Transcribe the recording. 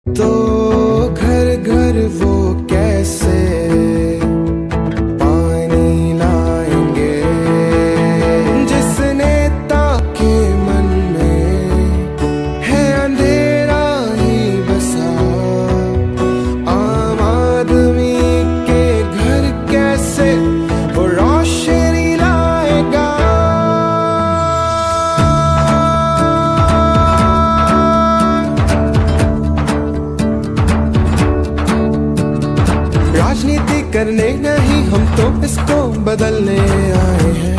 तो घर घर वो कैसे पानी लाएंगे, जिस नेता के मन में है अंधेरा ही बसा। आम आदमी के घर कैसे वो रोशनी लाएगा। राजनीति करने नहीं, हम तो इसको बदलने आए हैं।